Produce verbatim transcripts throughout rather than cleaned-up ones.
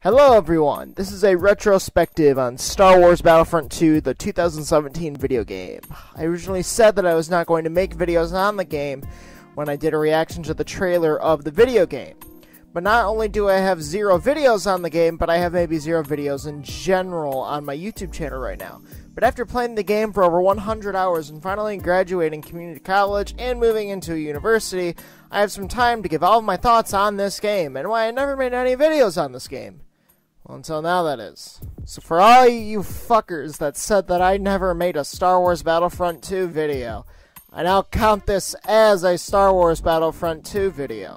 Hello everyone, this is a retrospective on Star Wars Battlefront two, the two thousand seventeen video game. I originally said that I was not going to make videos on the game when I did a reaction to the trailer of the video game. But not only do I have zero videos on the game, but I have maybe zero videos in general on my YouTube channel right now. But after playing the game for over one hundred hours and finally graduating community college and moving into a university, I have some time to give all of my thoughts on this game and why I never made any videos on this game. Well, until now, that is. So for all you fuckers that said that I never made a Star Wars Battlefront two video, I now count this as a Star Wars Battlefront two video.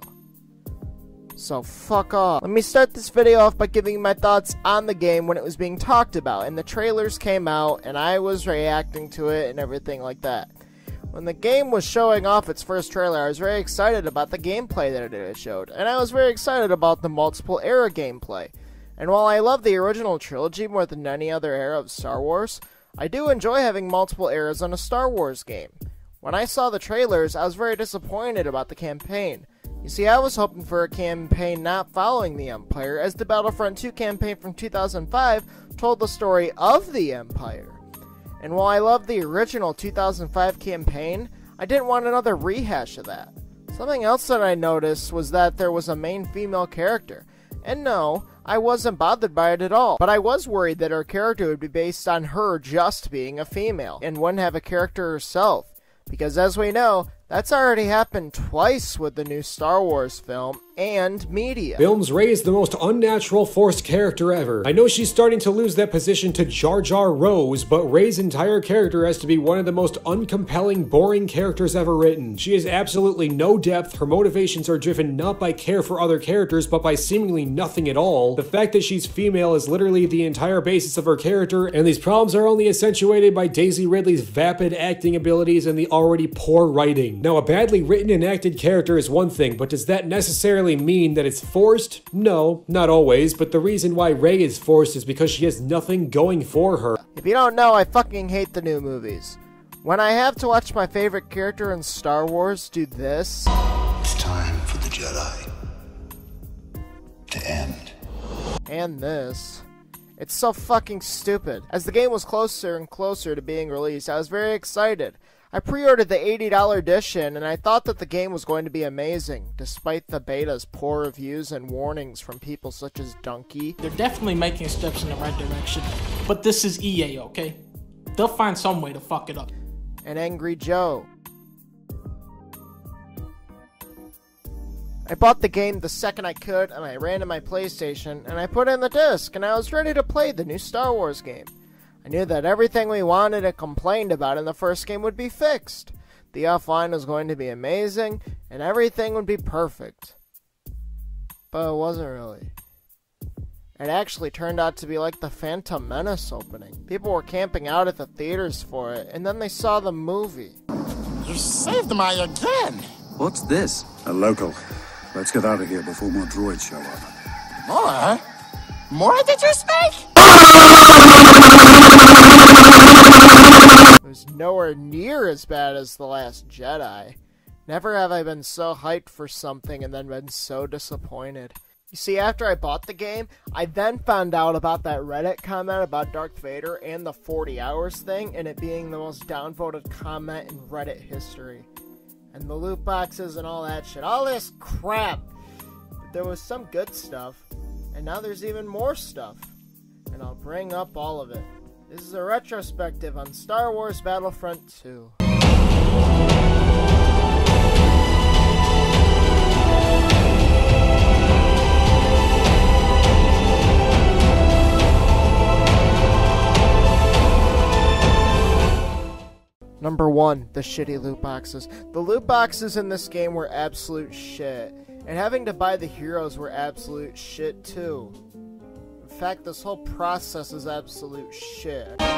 So fuck off. Let me start this video off by giving you my thoughts on the game when it was being talked about, and the trailers came out, and I was reacting to it and everything like that. When the game was showing off its first trailer, I was very excited about the gameplay that it showed, and I was very excited about the multiple era gameplay. And while I love the original trilogy more than any other era of Star Wars, I do enjoy having multiple eras on a Star Wars game. When I saw the trailers, I was very disappointed about the campaign. You see, I was hoping for a campaign not following the Empire, as the Battlefront two campaign from two thousand five told the story of the Empire. And while I loved the original two thousand five campaign, I didn't want another rehash of that. Something else that I noticed was that there was a main female character. And no, I wasn't bothered by it at all, but I was worried that her character would be based on her just being a female, and wouldn't have a character herself, because as we know, that's already happened twice with the new Star Wars film and media. Films Rey is the most unnatural forced character ever. I know she's starting to lose that position to Jar Jar Rose, but Rey's entire character has to be one of the most uncompelling, boring characters ever written. She has absolutely no depth, her motivations are driven not by care for other characters, but by seemingly nothing at all. The fact that she's female is literally the entire basis of her character, and these problems are only accentuated by Daisy Ridley's vapid acting abilities and the already poor writing. Now, a badly written and acted character is one thing, but does that necessarily mean that it's forced? No, not always, but the reason why Rey is forced is because she has nothing going for her. If you don't know, I fucking hate the new movies. When I have to watch my favorite character in Star Wars do this... It's time for the Jedi to end. And this... It's so fucking stupid. As the game was closer and closer to being released, I was very excited. I pre-ordered the eighty dollar edition, and I thought that the game was going to be amazing, despite the beta's poor reviews and warnings from people such as Donkey. They're definitely making steps in the right direction, but this is E A, okay? They'll find some way to fuck it up. And Angry Joe. I bought the game the second I could, and I ran to my PlayStation, and I put in the disc, and I was ready to play the new Star Wars game. I knew that everything we wanted and complained about in the first game would be fixed. The offline was going to be amazing, and everything would be perfect. But it wasn't really. It actually turned out to be like the Phantom Menace opening. People were camping out at the theaters for it, and then they saw the movie. You saved my again! What's this? A local. Let's get out of here before more droids show up. More? More did you speak? It was nowhere near as bad as The Last Jedi. Never have I been so hyped for something and then been so disappointed. You see, after I bought the game, I then found out about that Reddit comment about Darth Vader and the forty hours thing, and it being the most downvoted comment in Reddit history. And the loot boxes and all that shit. All this crap! But there was some good stuff, and now there's even more stuff. And I'll bring up all of it. This is a retrospective on Star Wars Battlefront two. Number one, the shitty loot boxes. The loot boxes in this game were absolute shit, and having to buy the heroes were absolute shit too. In fact, this whole process is absolute shit. We're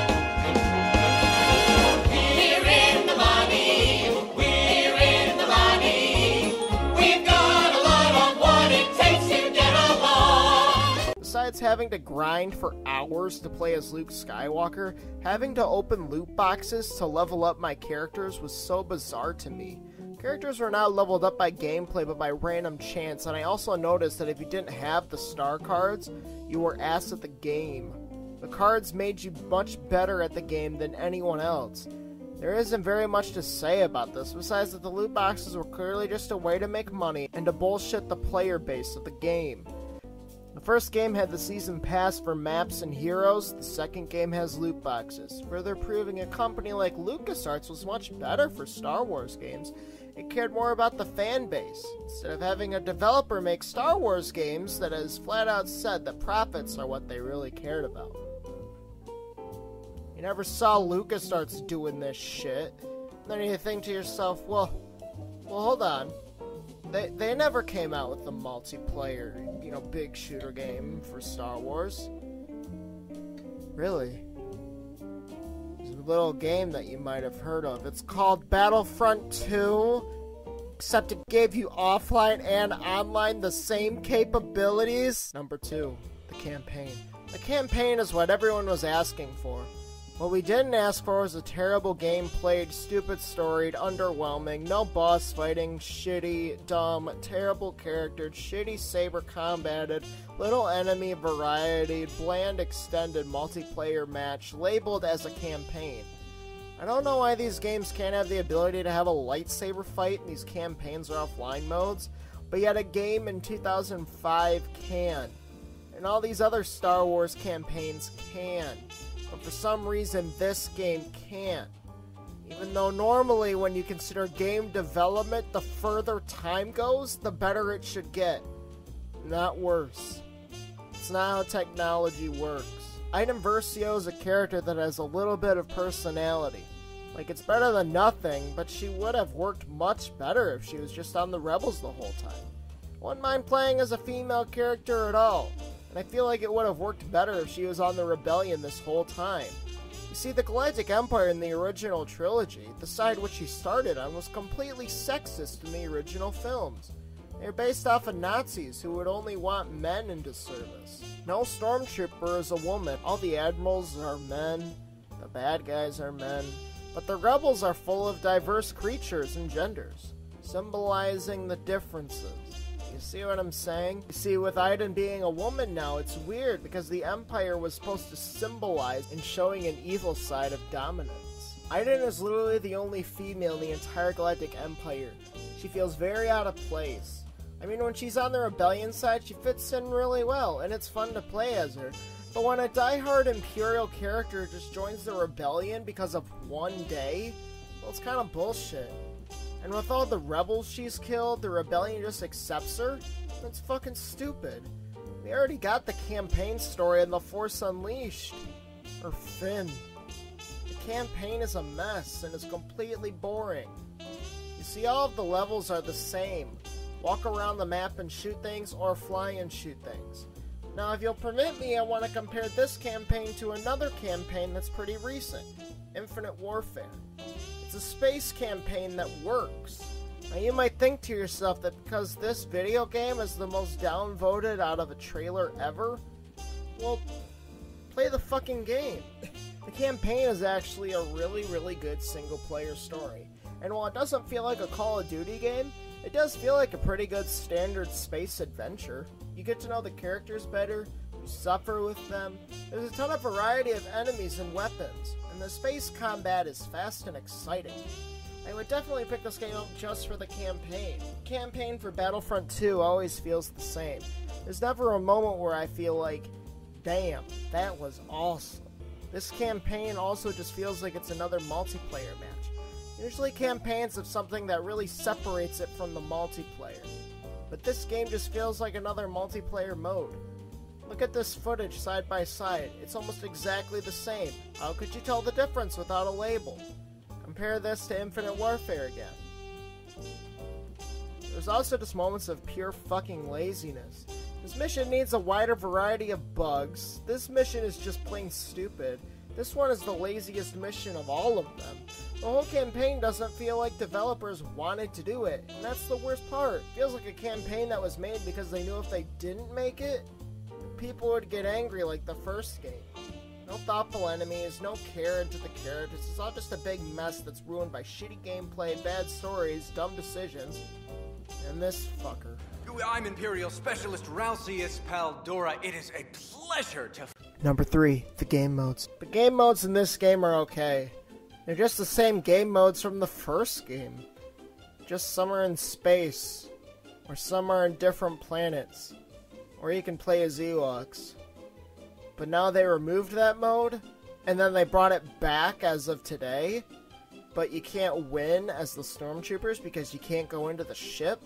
in the money, we're in the money. We've got a lot on what it takes to get along. Besides having to grind for hours to play as Luke Skywalker, having to open loot boxes to level up my characters was so bizarre to me. Characters were not leveled up by gameplay but by random chance, and I also noticed that if you didn't have the star cards, you were ass at the game. The cards made you much better at the game than anyone else. There isn't very much to say about this, besides that the loot boxes were clearly just a way to make money and to bullshit the player base of the game. The first game had the season pass for maps and heroes, the second game has loot boxes, further proving a company like LucasArts was much better for Star Wars games. It cared more about the fan base, instead of having a developer make Star Wars games that has flat out said that profits are what they really cared about. You never saw LucasArts doing this shit. Then you think to yourself, well, well hold on. They, they never came out with a multiplayer, you know, big shooter game for Star Wars. Really? There's a little game that you might have heard of. It's called Battlefront two, except it gave you offline and online the same capabilities. Number two, the campaign. The campaign is what everyone was asking for. What we didn't ask for was a terrible game played, stupid storied, underwhelming, no boss fighting, shitty, dumb, terrible character, shitty saber combated, little enemy variety, bland extended multiplayer match, labeled as a campaign. I don't know why these games can't have the ability to have a lightsaber fight and these campaigns are offline modes, but yet a game in two thousand five can. And all these other Star Wars campaigns can. But for some reason, this game can't. Even though normally when you consider game development, the further time goes, the better it should get. Not worse. It's not how technology works. Iden Versio is a character that has a little bit of personality. Like, it's better than nothing, but she would have worked much better if she was just on the Rebels the whole time. I wouldn't mind playing as a female character at all. And I feel like it would have worked better if she was on the Rebellion this whole time. You see, the Galactic Empire in the original trilogy, the side which she started on, was completely sexist in the original films. They were based off of Nazis who would only want men into service. No stormtrooper is a woman, all the admirals are men, the bad guys are men, but the rebels are full of diverse creatures and genders, symbolizing the differences. You see what I'm saying? You see, with Iden being a woman now, it's weird because the Empire was supposed to symbolize in showing an evil side of dominance. Iden is literally the only female in the entire Galactic Empire. She feels very out of place. I mean, when she's on the Rebellion side, she fits in really well, and it's fun to play as her. But when a diehard Imperial character just joins the Rebellion because of one day, well, it's kind of bullshit. And with all the rebels she's killed, the Rebellion just accepts her? That's fucking stupid. We already got the campaign story in The Force Unleashed. Or Finn. The campaign is a mess and is completely boring. You see, all of the levels are the same. Walk around the map and shoot things, or fly and shoot things. Now, if you'll permit me, I want to compare this campaign to another campaign that's pretty recent. Infinite Warfare. It's a space campaign that works. Now you might think to yourself that because this video game is the most downvoted out of a trailer ever, well, play the fucking game. The campaign is actually a really, really good single-player story. And while it doesn't feel like a Call of Duty game, it does feel like a pretty good standard space adventure. You get to know the characters better, you suffer with them, there's a ton of variety of enemies and weapons, and the space combat is fast and exciting. I would definitely pick this game up just for the campaign. The campaign for Battlefront two always feels the same. There's never a moment where I feel like, damn, that was awesome. This campaign also just feels like it's another multiplayer match. Usually campaigns have something that really separates it from the multiplayer. But this game just feels like another multiplayer mode. Look at this footage side by side. It's almost exactly the same. How could you tell the difference without a label? Compare this to Infinite Warfare again. There's also just moments of pure fucking laziness. This mission needs a wider variety of bugs. This mission is just plain stupid. This one is the laziest mission of all of them. The whole campaign doesn't feel like developers wanted to do it, and that's the worst part. It feels like a campaign that was made because they knew if they didn't make it, people would get angry like the first game. No thoughtful enemies, no care into the characters. It's all just a big mess that's ruined by shitty gameplay, bad stories, dumb decisions, and this fucker. I'm Imperial Specialist Ralcius Paldora. It is a pleasure to... Number three, the game modes. The game modes in this game are okay. They're just the same game modes from the first game. Just some are in space, or some are in different planets, or you can play as Ewoks. But now they removed that mode, and then they brought it back as of today, but you can't win as the Stormtroopers because you can't go into the ship.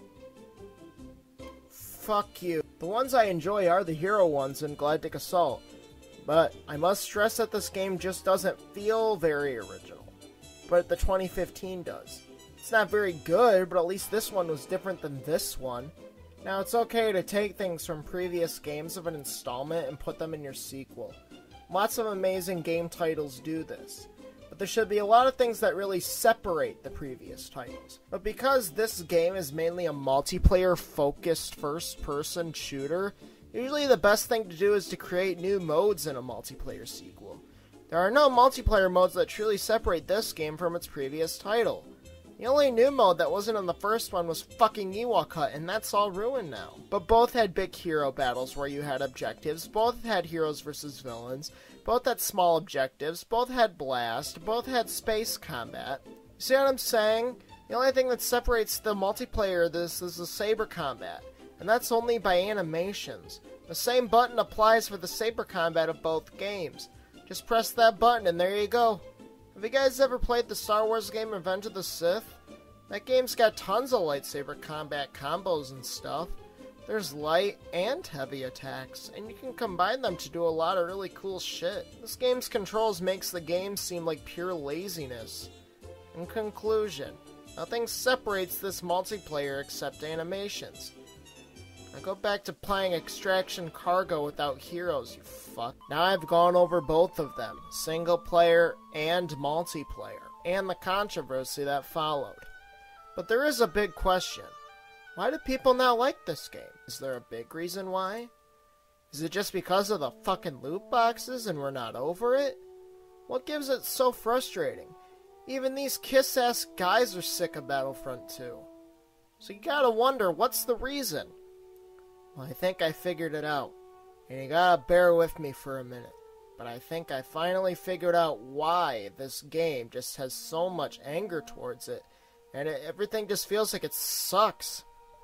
Fuck you. The ones I enjoy are the hero ones in Galactic Assault, but I must stress that this game just doesn't feel very original, but the twenty fifteen does. It's not very good, but at least this one was different than this one. Now, it's okay to take things from previous games of an installment and put them in your sequel. Lots of amazing game titles do this. But there should be a lot of things that really separate the previous titles. But because this game is mainly a multiplayer-focused first-person shooter, usually the best thing to do is to create new modes in a multiplayer sequel. There are no multiplayer modes that truly separate this game from its previous title. The only new mode that wasn't in the first one was fucking Ewok Hut, and that's all ruined now. But both had big hero battles where you had objectives, both had heroes versus villains, both had small objectives, both had blast, both had space combat. You see what I'm saying? The only thing that separates the multiplayer of this is the saber combat, and that's only by animations. The same button applies for the saber combat of both games. Just press that button and there you go. Have you guys ever played the Star Wars game Revenge of the Sith? That game's got tons of lightsaber combat combos and stuff. There's light and heavy attacks, and you can combine them to do a lot of really cool shit. This game's controls makes the game seem like pure laziness. In conclusion, nothing separates this multiplayer except animations. Now go back to playing Extraction Cargo without heroes, you fuck. Now I've gone over both of them, single player and multiplayer, and the controversy that followed. But there is a big question. Why do people not like this game? Is there a big reason why? Is it just because of the fucking loot boxes and we're not over it? What gives it so frustrating? Even these kiss-ass guys are sick of Battlefront two. So you gotta wonder, what's the reason? Well, I think I figured it out. And you gotta bear with me for a minute. But I think I finally figured out why this game just has so much anger towards it. And it, everything just feels like it sucks.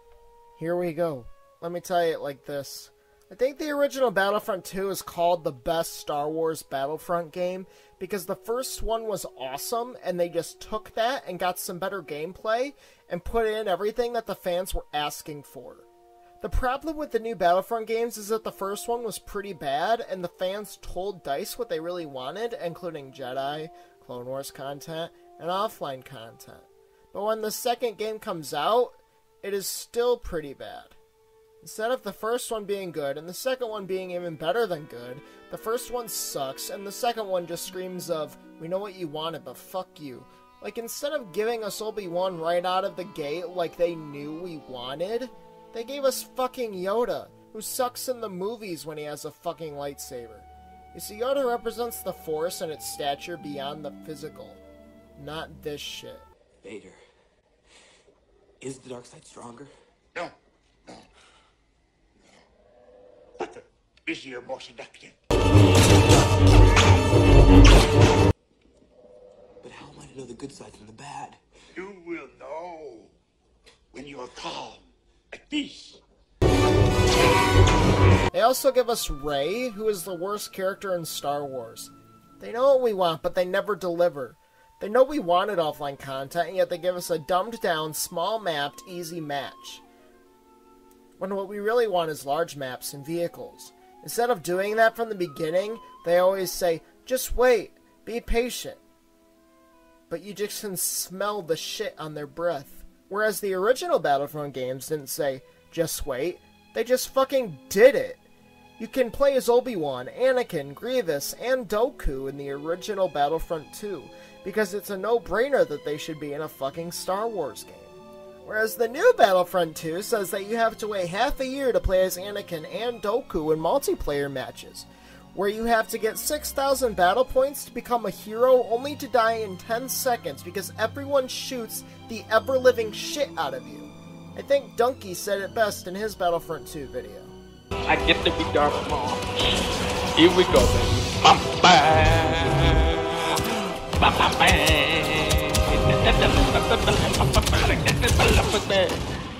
Here we go. Let me tell you it like this. I think the original Battlefront two is called the best Star Wars Battlefront game because the first one was awesome and they just took that and got some better gameplay and put in everything that the fans were asking for. The problem with the new Battlefront games is that the first one was pretty bad, and the fans told DICE what they really wanted, including Jedi, Clone Wars content, and offline content. But when the second game comes out, it is still pretty bad. Instead of the first one being good, and the second one being even better than good, the first one sucks, and the second one just screams of, we know what you wanted, but fuck you. Like, instead of giving us Obi-Wan right out of the gate like they knew we wanted, they gave us fucking Yoda, who sucks in the movies when he has a fucking lightsaber. You see, Yoda represents the Force and its stature beyond the physical. Not this shit. Vader, is the dark side stronger? No, no, no. But the busier, more seductive. But how am I to know the good side from the bad? You will know when you are calm, at peace. They also give us Rey, who is the worst character in Star Wars. They know what we want, but they never deliver. They know we wanted offline content, and yet they give us a dumbed-down, small-mapped, easy match. When what we really want is large maps and vehicles. Instead of doing that from the beginning, they always say, just wait, be patient. But you just can smell the shit on their breath. Whereas the original Battlefront games didn't say, just wait, they just fucking did it. You can play as Obi-Wan, Anakin, Grievous, and Dooku in the original Battlefront two, because it's a no-brainer that they should be in a fucking Star Wars game. Whereas the new Battlefront two says that you have to wait half a year to play as Anakin and Dooku in multiplayer matches, where you have to get six thousand battle points to become a hero only to die in ten seconds because everyone shoots the ever-living shit out of you. I think Donkey said it best in his Battlefront two video. I get to be Darth Maul. Here we go, baby. Bam, bam. Bam, bam, bam.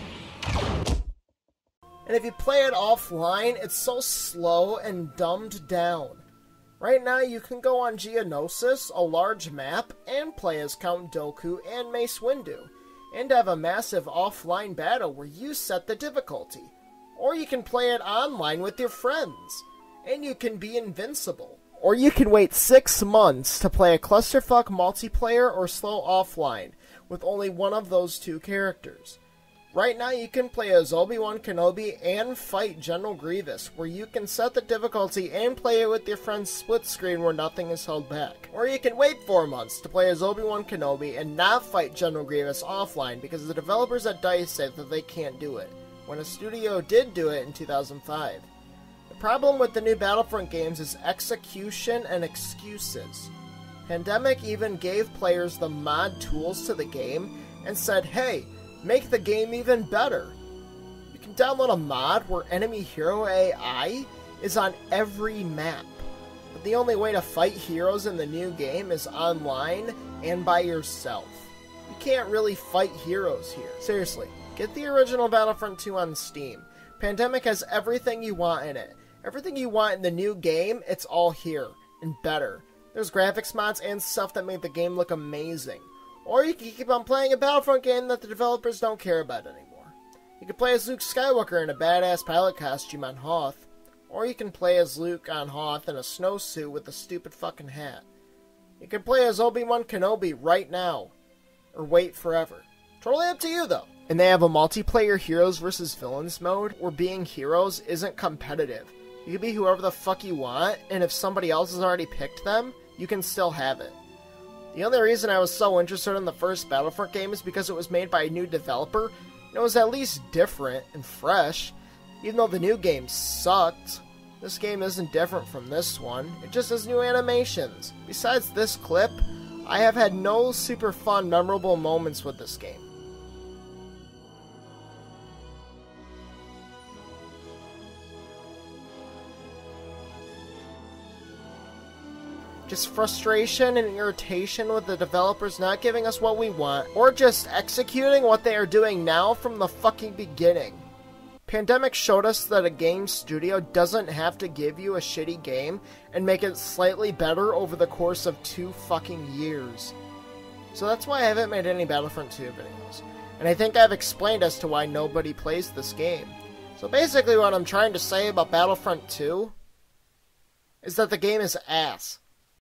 And if you play it offline, it's so slow and dumbed down. Right now, you can go on Geonosis, a large map, and play as Count Dooku and Mace Windu, and have a massive offline battle where you set the difficulty. Or you can play it online with your friends, and you can be invincible. Or you can wait six months to play a clusterfuck multiplayer or slow offline, with only one of those two characters. Right now you can play as Obi-Wan Kenobi and fight General Grievous, where you can set the difficulty and play it with your friends split screen where nothing is held back. Or you can wait four months to play as Obi-Wan Kenobi and not fight General Grievous offline because the developers at DICE said that they can't do it, when a studio did do it in two thousand five. The problem with the new Battlefront games is execution and excuses. Pandemic even gave players the mod tools to the game and said, hey, make the game even better. You can download a mod where enemy hero A I is on every map. But the only way to fight heroes in the new game is online and by yourself. You can't really fight heroes here. Seriously, get the original Battlefront two on Steam. Pandemic has everything you want in it. Everything you want in the new game, it's all here, and better. There's graphics mods and stuff that made the game look amazing. Or you can keep on playing a Battlefront game that the developers don't care about anymore. You can play as Luke Skywalker in a badass pilot costume on Hoth. Or you can play as Luke on Hoth in a snowsuit with a stupid fucking hat. You can play as Obi-Wan Kenobi right now. Or wait forever. Totally up to you though. And they have a multiplayer heroes versus villains mode where being heroes isn't competitive. You can be whoever the fuck you want, and if somebody else has already picked them, you can still have it. The only reason I was so interested in the first Battlefront game is because it was made by a new developer, and it was at least different and fresh. Even though the new game sucked, this game isn't different from this one, it just has new animations. Besides this clip, I have had no super fun, memorable moments with this game. Just frustration and irritation with the developers not giving us what we want, or just executing what they are doing now from the fucking beginning. Pandemic showed us that a game studio doesn't have to give you a shitty game and make it slightly better over the course of two fucking years. So that's why I haven't made any Battlefront two videos. And I think I've explained as to why nobody plays this game. So basically what I'm trying to say about Battlefront two is that the game is ass.